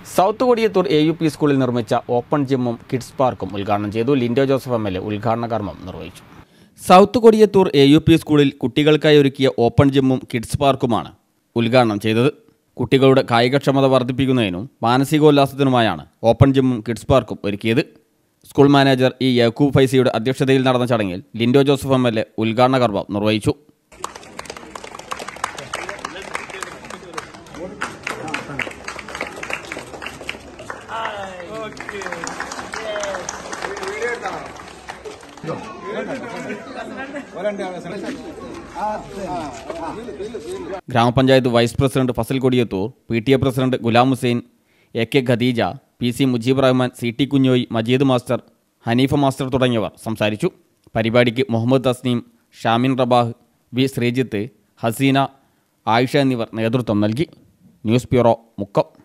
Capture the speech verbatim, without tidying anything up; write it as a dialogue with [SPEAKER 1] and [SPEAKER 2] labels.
[SPEAKER 1] South Kodiyathur A U P സ്കൂളിൽ നിർമ്മിച്ച open ജിമ്മും കിഡ്സ് പാർക്കും ഉദ്ഘാടനം ചെയ്തു. Lindo Joseph M L A ഉദ്ഘാടന കർമ്മം നിർവഹിച്ചു. South Kodiyathur A U P സ്കൂളിൽ കുട്ടികൾക്കായി ഒരുക്കിയ ഓപ്പൺ ജിമ്മും കിഡ്സ് പാർക്കുമാണ് ഉദ്ഘാടനം ചെയ്തത്. കുട്ടികളുടെ കായികക്ഷമത വർദ്ധിപ്പിക്കുന്നതിനും മാനസികോല്ലാസത്തിനുമായാണ് ഓപ്പൺ ജിമ്മും കിഡ്സ് പാർക്കും ഒരുക്കിയത്. സ്കൂൾ മാനേജർ ഇ യാക്കൂബ് ഫൈസിയുടെ അധ്യക്ഷതയിൽ നടന്ന ചടങ്ങിൽ Lindo Joseph M L A ഉദ്ഘാടന കർമ്മം നിർവഹിച്ചു. ഗ്രാമപഞ്ചായത്ത് vice president Fazal Kodiyathur, P T A president Ghulam Hussain, A K Khadeeja, P C Mujeeb Rahman, C T Kunhoyi, Majeed master, Hanifa master തുടങ്ങിയവർ സംസാരിച്ചു. പരിപാടിക്ക് മുഹമ്മദ് തസ്നീം, ഷാമിൻ റബാഹ്, ബി ശ്രീജിത്ത്, ഹസീന, ആയിഷ എന്നിവർ നേതൃത്വം നൽകി. News bureau, Mukkam.